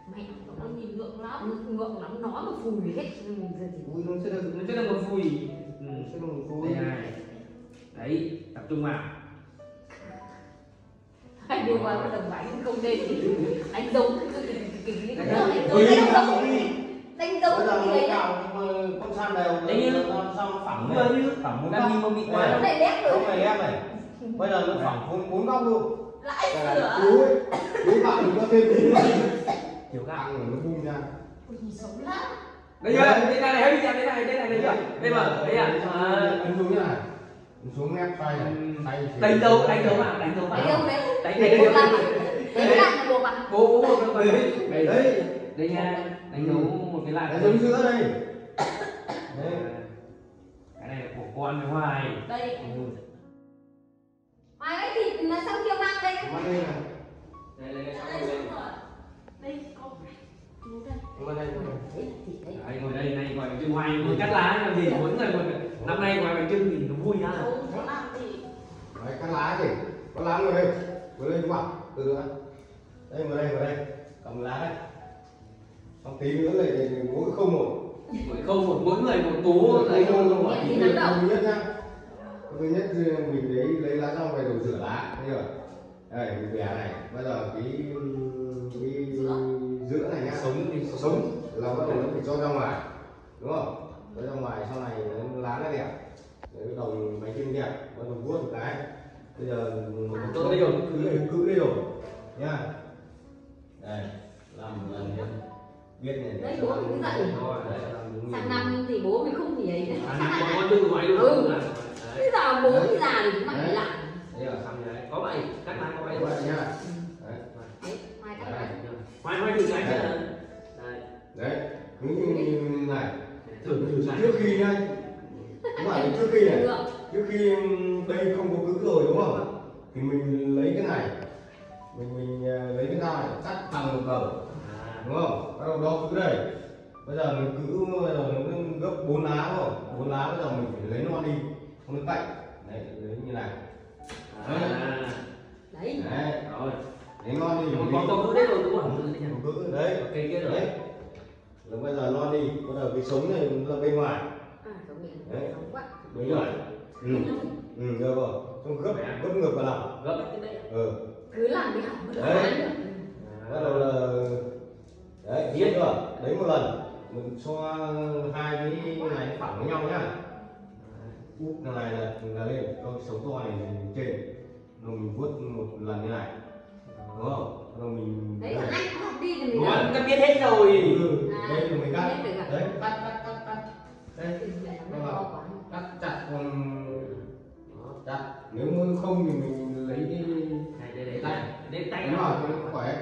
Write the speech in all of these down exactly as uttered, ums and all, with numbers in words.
Mẹ nó nhìn ngượng lắm, ngượng lắm, nó mà phùi hết giờ thì Ui, nó sẽ được, nó sẽ là một phùi. Ừ. sẽ được một phùi. Đây này. Đấy, tập trung vào. anh đưa qua cái đồng bánh không nên thì anh giống cái cái cái Ui, đánh nó giống đi. đánh giống Bây giờ cái nó đấy cào con san đều. Đấy như- nó sao nó phẳng Vừa này. như Phẳng bốn đang góc. nhìn một mịn nó quá. này lép Không rồi phải em này. Bây giờ nó phẳng bốn bốn góc luôn. lại Đây sửa là chú ấy. Chú bạn đừng có thêm tí nữa. Chiều cao. Căng rồi nó bung ra. ôi nhìn xấu lắm Đây chưa? Đây này, hết đi đây này, đây này, đây chưa? Đây mà, đây à. À. Anh xuống nhá. Anh xuống mép tay này. Tay thì- Đánh dấu, đánh dấu vào, đánh dấu vào. đấy đâu đấy Đánh đấy đánh một dấu. lần đấy là là buộc à Bố bố bố bố đấy. Đây đấy. Đây nha, đánh dấu một cái lại. Đánh dấu giữa đây. Đấy. Cái này là của con với Hoài. đây Ừ. Hoài cái thịt là sao kia mang đây Mang đây này. Đây đây đây xong đây rồi đây. đây con ngồi đây Mang đây. Mang đây. đấy là thịt đấy Đấy, ngồi đây này gọi bánh trưng Hoài ngồi cắt lá làm gì mỗi người một năm nay ngoài bánh trưng thì nó vui ha. không có làm gì Đấy, cắt lá gì? Có lá ngồi đây. Ngồi đây đúng không? Từ từ. Đây ngồi đây ngồi đây. Cầm lá đây. Xong tí nữa lại lại mỗi không một. Mỗi không một mỗi người một tú lấy Không không không không phải thì thứ nắm đầu. nhất nhá. Thứ nhất thì mình lấy lấy lá rau về rồi rửa lá, thấy chưa? Đây mình bẻ này, bây giờ cái cái giữa này nhá, sống thì sống là bắt đầu nó phải cho ra ngoài, đúng không? Cho ra ngoài sau này nó lá nó đẹp, cái đồng bánh trưng đẹp, bắt đầu vuốt một cái. Bây giờ mình tốt đây rồi, cứ đây cứ đây rồi, nhá. Đây làm một lần nhá. Biết này để đấy cho bố nó- mình cứ dậy Rồi, đấy, làm đúng sang mình. năm thì bố mình không thì ấy nữa à, năm con trưng ngoài luôn. Ừ. Đấy. bây giờ bố đi già thì cũng phải Đấy. làm Đây là xong Đấy, có vậy cắt lá có vậy các bạn nhá. Đấy. đấy mai cắt Đấy. lại Hoài Hoài thử cái chứ. Đây. Đấy, cứ như này. Thử thử cái. Trước khi nhá, các bạn trước khi này, được trước khi đây không có cữ rồi đúng không? Thì mình lấy cái này, mình mình à, lấy cái dao này cắt bằng một cầu, À. đúng không? Bắt đầu đo cữ đây. Bây giờ mình cữ bây giờ nó gấp bốn lá rồi, bốn lá bây giờ mình phải lấy non đi, không nó cạnh. Đấy, lấy như này. À. đấy Đấy, Rồi. lấy non đi. Có mình có đi. có cữ đấy rồi đúng không? Có cữ đấy. Ok kia rồi. Đấy. Rồi bây giờ non đi, bắt đầu cái sống này nó là bên ngoài. à giống mình Đấy. nóng quá Bên ngoài. Ừ. Ừ, được rồi. Xong gấp gấp ngược vào lòng. Gấp cái đấy. Ừ. cứ làm đi học mới được Đấy. bán được Bắt đầu là đấy, biết chưa? Đấy một lần mình cho hai cái này nó phẳng với nhau nhá. Úp cái này là là lên, cho cái sống to này mình trên. Rồi mình vuốt một lần như này. Đúng không? Rồi mình đấy còn anh cũng học đi thì mình Nó làm cắt biết hết rồi. Ừ, đây là mình cắt. hết được à? Đấy, cắt cắt cắt cắt. Đây. Thì lại nó to quá Cắt chặt còn chặt, nếu mà không thì mình lấy cái Này đây đây tay. Đây tay đánh vào cho nó khỏe.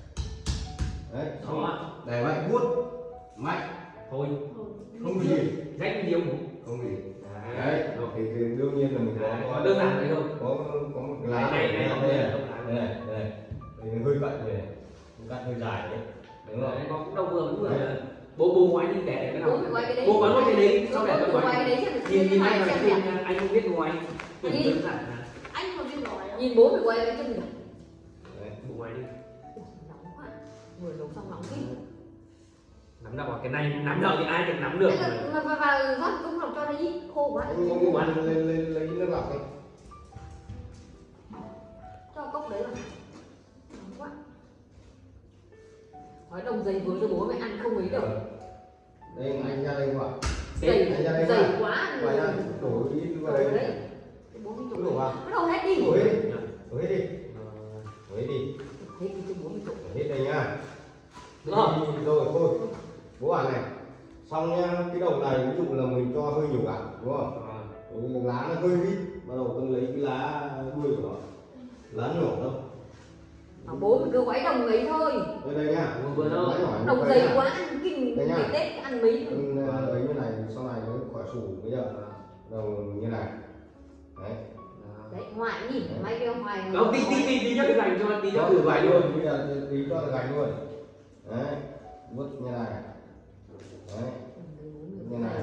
Đấy, xong Đó. để mạnh vuốt mạnh, Thôi. không gì, Rách nhiều. không gì. Đấy. Đấy, thì, thì đương nhiên là mình có Có đơn giản đấy không? có có một cái lá Này, này, đây này, này, này, đây này, đây này, đây nó hơi cận này, cắt hơi dài đấy, đúng không? Đấy, có cũng đâu vừa cũng vừa. Bố bố ngoái đi để để cái nào. bố phải quay cái đấy Bố quán cái đấy, sau để bố tôi phải ngoái. quay cái đấy xem Nhìn nhìn ngoài anh xem nói chung đẹp nha, anh không biết ngoái. Tưởng Nhìn. đơn giản là anh còn biết nói à? nhìn bố phải quay cái chân được Đấy. bố ngoái đi. Ủa, nóng quá vừa nấu xong nóng đi Nắm đầu vào cái này, nắm đầu thì ai được nắm được. anh là và và rót cũng lọc cho đấy khô quá Ông ông ăn lên lên lấy nước lọc đi. cho cốc đấy vào nóng quá nói đồng dày vừa cho bố mẹ ăn không ấy được Đây anh ra đây không ạ? dày Anh ra đây dày không ạ? quá Ngoài ra đổ ít vào đây. đấy bố mình Đổ trộn vào. bắt đầu hết đi Đổ hết đi. Đổ hết đi. Đổ hết đi. hết đi cho bố mình trộn Đổ hết đây nhá. Đúng không? Đi, rồi thôi. Bố bảo này. Xong nhá, cái đầu này ví dụ là mình cho hơi nhiều gạo, đúng không? Ừ, lá nó hơi ít, bắt đầu tôi lấy cái lá đuôi của nó. Lá nổ đâu. à, bố mình cứ quấy đồng ấy thôi Đây đây nhá. Vừa vừa thôi. Lấy hỏi một đồng cái dày nhá. quá ăn kinh Đây nhá. ngày tết ăn mấy Ăn ờ, ấy như này sau này nó khỏi sủ bây giờ đầu như này. Đấy. đấy hoài nhìn mấy cái hoài Không, tí tí tí tí cho cái gành cho tí cho thử vài luôn. Bây giờ tí cho là gạch luôn. Đấy. Vứt như này. Đấy. Như này.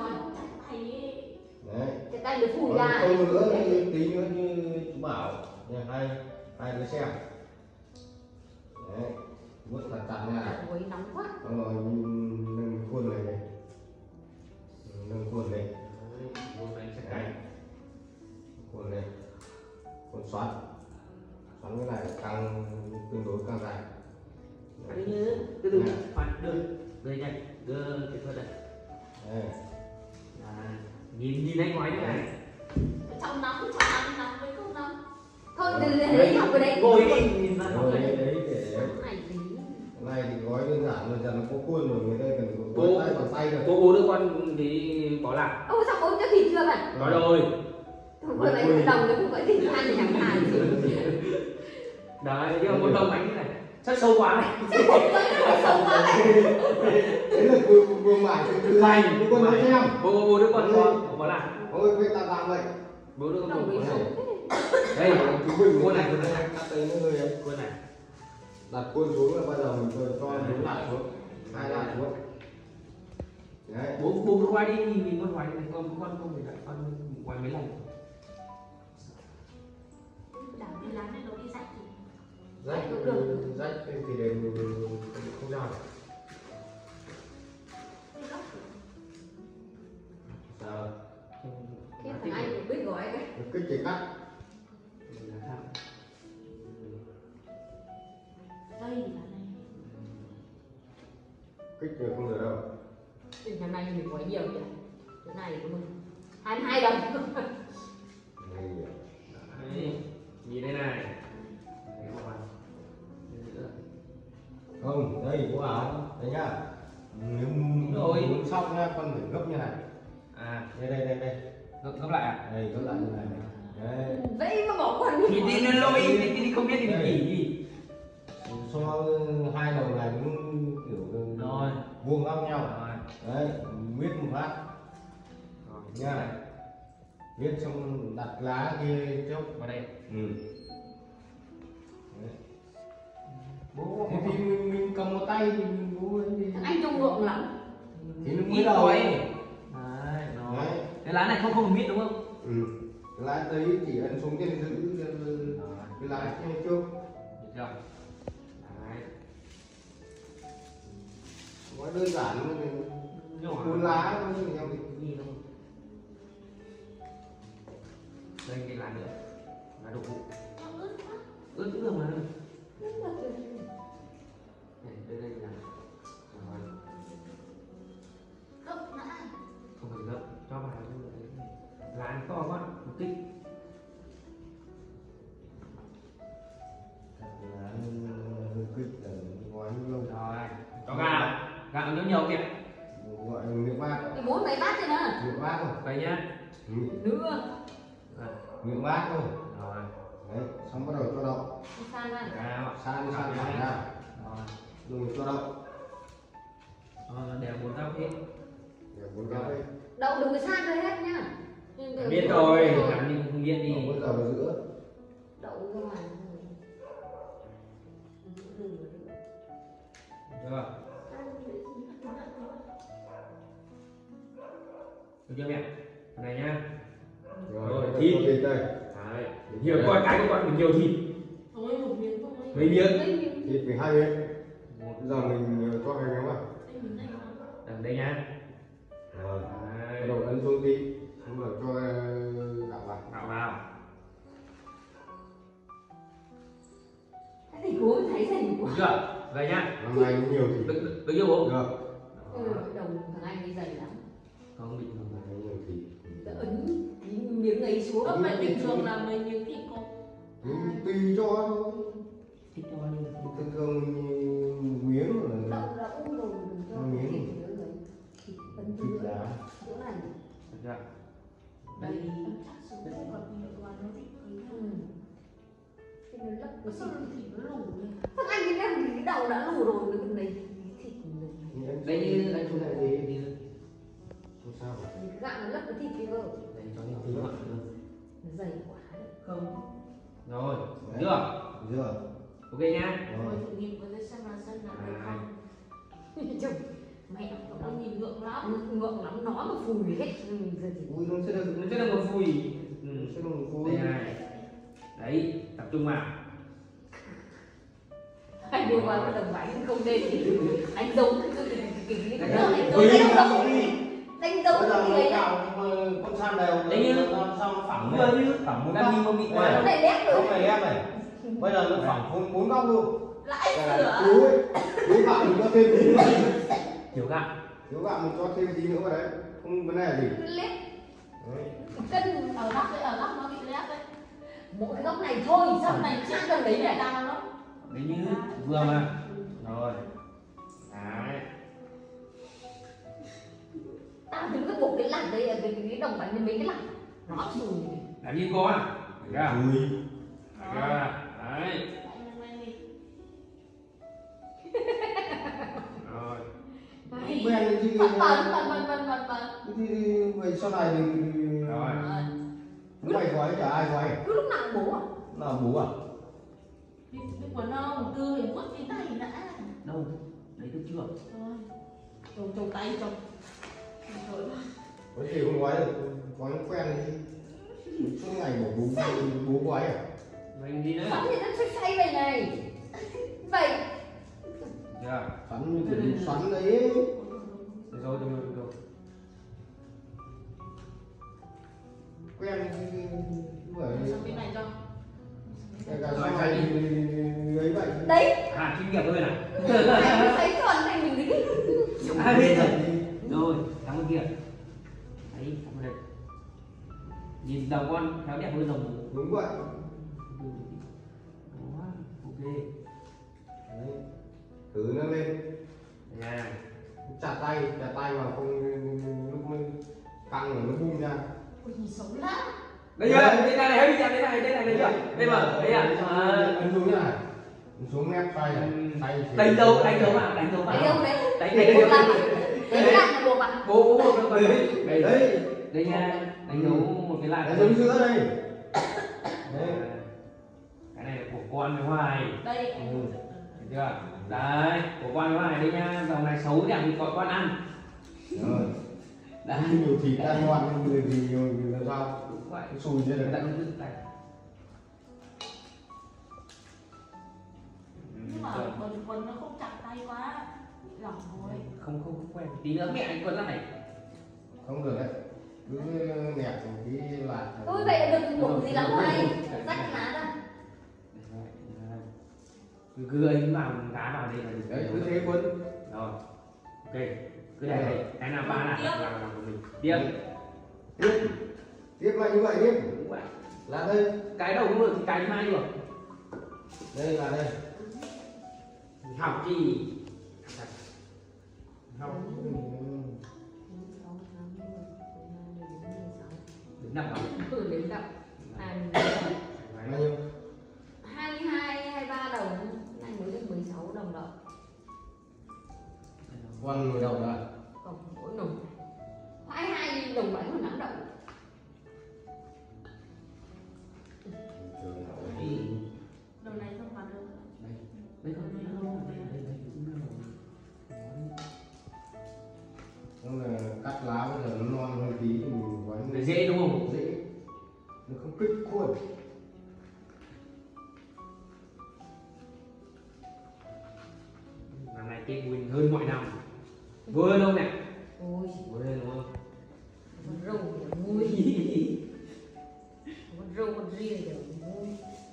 Đấy. cái tay nó phùi Còn ra không nữa như tí nữa như chú bảo nha, hai hai đứa xem. Đấy. vuốt thật chặt nha. Ôi nóng quá. Xong rồi nâng khuôn này này, nâng khuôn này, Vuông này sẽ đấy, cay. khuôn này, khuôn xoắn, xoắn cái này càng tương đối càng dài. Từ từ, từ từ, phải đưa, đưa nhanh, đưa cái thuật này. Đây. À, nhìn nhìn anh nói như này. Trong nóng, trong nóng, nóng với không nóng. Thôi từ từ đấy học cái đấy. Ngồi đi, nhìn ra Rồi rồi. đấy, đấy để Nóng này tí. cái này thì gói đơn giản rồi, dần nó có khuôn rồi, người ta cần Cô- gói tay bằng tay rồi. Cô bố đưa con thì bỏ lại. Ô sao ốm cho thịt chưa vậy? Có rồi. Thôi vừa nãy một đồng nó cũng gọi thịt ăn thì chẳng hài gì. Đấy, nhưng mà một đồng bánh như này. Chắc sâu quá này. Chứ không tới nó phải sống quá vậy. Đấy là vừa vừa mải từ từ Mày, này, con nói xem. Bố bố bố đưa con con bỏ lại. Ôi, cái tạm tạm vậy. Bố đưa con Đồng bỏ bị lại. sống thế. Đây, Chú Bình cuốn này, cuốn này. cắt tới những người ấy. Cuốn này. Đặt khuôn xuống là bắt đầu mình cho cho bốn lại xuống, hai lại xuống. Đấy. Bố bố cứ quay đi, nhìn nhìn con quay này, con con không phải con quay mấy lần. Đảo đi lắm nên nó đi rách thì. Rách rách thì đều không ra. Sao? Thế thằng anh cũng biết gói đấy. Kích thì cắt. Đây là này. Kích thì không được đâu. Thì thằng này mình gói nhiều nhỉ. Cái này của mình hai mươi hai đồng. Hay nhỉ. Đấy, nhìn đây này. Đấy, mà vào. Đây nữa. Không, đây có áo, đây nhá. Nếu Rồi. muốn xong nha, con phải gấp như này. À, Đây đây đây đây. gấp gấp lại à? Đây gấp lại như này. Đấy. Vậy mà bỏ quần Thì đi lên lôi, thì đi không biết thì Đây. chỉ gì. So hai đầu này cũng kiểu Rồi. vuông góc nhau. Rồi. Đấy, viết một phát Rồi, nha. Viết xong đặt lá kia chốc vào đây. ừ. Đấy. Bố Thế thì mình, mình cầm một tay thì mình bố ấy thì thằng anh trông ngượng lắm. thì nó ít mới đầu thôi. ấy. Đấy, rồi. Đấy. Cái lá này không không biết đúng không? Ừ. Cái lá đấy chỉ ấn xuống trên giữ Rồi. cái lá kia chốc. Được chưa? Đấy. Nói đơn giản thôi mình Nhỏ. cuốn lá thôi chứ nhau thì Nhìn không? Đây cái lá nữa. Lá đậu phụ. Nó ướt quá. Ướt cũng được mà. Ướt quá kìa. Đây, đây, đây là. Rồi. Gấp đã. Không phải gấp, cho vào thôi. Lá nó to quá, một tích. lá hơi kích là gói lâu Rồi. Cho gạo. Gạo nhiều nhiều kìa. gọi là miệng bát. Cái bốn mấy bát thế nữa. Miệng bát thôi. Đây nhá. Nữa. Rồi. Miệng bát thôi. Rồi. Đấy, xong bắt đầu cho đậu. Đi sang ra. Gạo. San san thẳng ra. Rồi. Rồi cho đậu. Rồi, đều bốn góc hết. Để bốn cái đây. Đậu đừng có san ra hết nhá. Biết rồi, làm như không biết đi. Đậu bắt đầu vào giữa. Đậu ra ngoài. Được chưa mẹ? Cái này nhá. Rồi, Rồi, thịt thịt. thịt đây. Đấy. Nhiều con cái của con phải nhiều thịt. Thôi một miếng thôi. Mấy miếng? Mấy miếng. Thịt phải hai miếng. Một. Bây giờ mình cho hai miếng vào. Đây miếng này không? Đằng đây nhá. Rồi. Bắt Đấy. đầu ấn xuống tí. Xong rồi cho gạo vào. Gạo vào. Cái gì cố thấy dày Được quá. chưa? Đây nhá. Năm nay cũng nhiều thịt. Được, được, được chưa bố? Được. Ừ, đồng thằng anh đi dày lắm. Không bị Năm nay cũng nhiều thịt. Đã ấn cái miếng ấy xuống. Gấp lại bình thường là mấy miếng thịt cô. Ừ, tùy cho thôi. thích cho bao nhiêu? Thường thường mình miếng rồi. Đậu đã ung rồi đừng cho Miếng. thịt nữa rồi. Thịt ấn Thịt dưới lá. chỗ này. Được chưa? Đây chắc số thế còn nhiều quá nó thích gì Ừ. Cái nó lấp cái sao xịt. thịt nó lủng lên. Thằng anh cái em cái đầu đã lù rồi cái này thịt này. Đây như anh chụp lại gì đi. Không sao cả. Cái gạo nó lấp cái thịt kia cơ. Đây cho nhiều tí nữa. Nó dày quá đấy. Không. Rồi, Đấy. chưa? Chưa? Ok nhá. Rồi Rồi. thử nghiệm với xem là xem là được À. không. Chồng mẹ Nó nhìn ngượng lắm. ngượng lắm nó mà phùi hết. Ừ, giờ thì Ui, nó sẽ được. Nó sẽ là một phùi. Ừ. Nó sẽ được một cối. Đây này. Đấy, tập trung vào. anh đi qua cái đồng bánh không nên thì đánh giống cái cái cái cái cái Đánh đánh Ui, giống đánh sao giống đi? đánh giống Bây giờ cái nó gì đấy cào con san đều Đấy như- nó sao nó phẳng vừa này, như phẳng bốn làm góc. gì mà bị Đây, quá nó này lép rồi Góc này em này. Bây giờ nó phẳng bốn bốn góc luôn. lại Đây là sửa chú ấy. Chú bạn mình cho thêm tí nữa. kiểu gạo. Chú bạn mình cho thêm tí nữa vào đấy. Không vấn đề gì. lép Đấy. cân Ở góc đấy, ở góc nó bị lép đấy. mỗi cái góc này thôi Góc xong này này chắc chắc gần gần đấy đấy lại này cao lắm. Đấy như vừa mà. Rồi. Đấy. tao thấy cái bộ cái lẳng đây là cái cái đồng bánh mấy cái lẳng nó xùi Làm như con. Thấy chưa? Ui. Thấy chưa? Đấy. Rồi. Quen cái gì bẩn bẩn bẩn bẩn bẩn bẩn bẩn thì về sau này thì Rồi. cứ mày gói chả ai gói. cứ lúc nào cũng bố à Nào bố à? Đi đi quần ông cưa thì quất cái tay đã. Đâu? Đấy được chưa? Rồi. Trồng trồng tay trồng. Rồi. Có thể không gói được, gói nó quen đi. Suốt ngày bỏ bố bố gói à? Mình đi nữa. bắn thì nó xoay xoay vậy này vậy Chưa? Xoắn như kiểu đi xoắn đấy. Rồi rồi rồi rồi. Quen cái vậy. Sang bên này cho. Cái cả sau này ấy vậy. đấy À, chuyên nghiệp hơn à? mày thấy còn này mình nghĩ À, biết rồi. Rồi, cảm ơn kia. Đấy, cảm ơn đây. Nhìn đầu con khéo đẹp hơn đầu bố. Đúng vậy. Đó, ok. Đấy. Thử nó lên. Nha. Chặt tay, chặt tay vào không lúc mới căng rồi nó bung ra. Ôi nhìn xấu lắm. Đây chưa? Đây này, hơi bị chặt đây này, đây này, đây chưa? Đây mà, đây à? À, Ấn xuống nhá. Xuống ép tay này. Tay thì- đánh dấu, đánh dấu vào, đánh dấu vào. đấy đâu đấy Đánh đấy đánh một dấu. lần đấy cái lẳng là buộc à Bố bố bố bố đây. Đây. Đấy. Đây nha, đánh dấu một cái lại. Đánh dấu giữa đây. Đấy. Cái này là của con với Hoài. Đây. Ừ. Thấy chưa? Đấy, của con với Hoài đây nha. Dòng này xấu đẹp thì có con ăn. Rồi. Đấy. Nhiều thịt ăn ngon người thì nhiều thì làm sao? Đúng vậy. Cái xùi ra được. Người ta cũng cứ tay. Nhưng mà quần quần nó không chặt tay quá. Lỏng thôi. Không không không quen. Tí nữa mẹ anh quần ra này. Không được đấy. Cứ nẹp một cái lạc. ôi vậy là được một gì lắm này rách lá ra cứ cứ ấy vào cá vào đây là được. Đấy, cứ thế quân. Rồi. Ok. Cứ để đây. Cái nào ba là làm làm của mình. Tiếp. Tiếp. Tiếp lại như vậy tiếp. Đúng vậy. Là đây. Cái đầu cũng được thì cái thứ hai được. Đây là đây. Học gì? Học. Đến năm đó. thử đến đậm à Bao nhiêu? hai mươi hai hai mươi ba đồng nay mới được mười sáu đồng đợt Con người đầu là còn mỗi đồng hai mươi hai đồng bánh còn nắng đậm Đầu này không vào được. Đây không đây không đây đây đây cũng là nó là cắt lá bây giờ nó non hơn tí thì mình gói để dễ đúng không? dễ. Nó không kích khuôn. Năm nay Tết Nguyên hơn mọi năm. Vừa đâu nè? ôi Vừa lên đúng không? con râu kiểu vui con râu con ria kiểu vui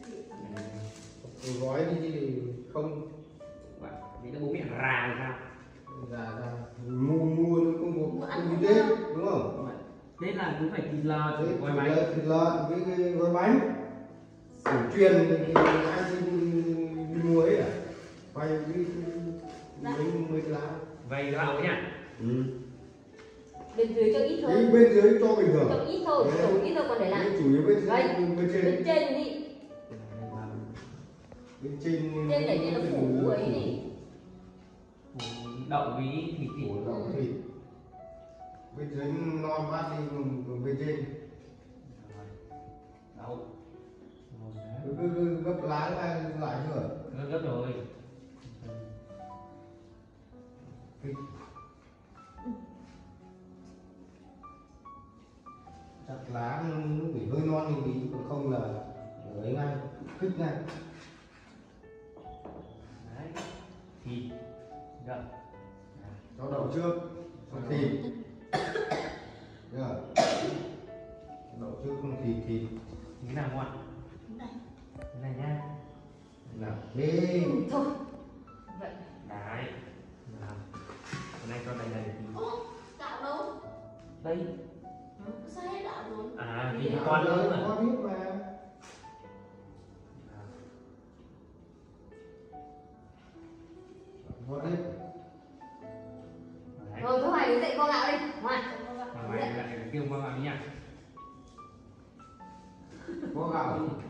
Mình gói đi thì không Vậy, vì nó bố mẹ rà thì sao? ra ra mua mua nó không có không như thế đúng không? Vậy. Tết là cũng phải thịt lợn, Đấy, gói thịt bánh. lợn, thịt lợn với cái gói bánh cổ truyền thì ai đi, đi mua ấy à? Quay với mấy mấy cái lá. Vậy gạo nha. Ừ. bên dưới cho ít Đấy, thôi bên dưới cho bình thường. cho ít thôi Đấy. đổ ít thôi còn để lại Chủ yếu bên dưới Đây. bên trên bên trên đi bên trên trên để trên nó phủ ấy đi Đậu với thịt thịt. phủ đậu thịt bên dưới non bát đi còn còn bên trên Đậu. cứ, cứ, cứ gấp lá lại lại nữa. Gấp gấp rồi. Thịt. Chặt lá nó phải hơi non thì tí còn không là ấy ngay kích ngay. Đấy. thịt được. Cho đậu trước, xong thịt. Được. Đậu trước không thịt thịt. Cái nào ngon? Này. Cái này nhá. Nào, đi. Thôi. Vậy. Đấy. Nào. Hôm nay cho đây là để tí. Ô, gạo đâu? Đây. Sao hết gạo rồi? À Thì thì Nào, con nữa giờ mà. con biết mà. Ngon hết. Đấy. Rồi thôi mày dậy con gạo đi. Ngoài. Mà mày lại kêu con vào đi nha. Có gạo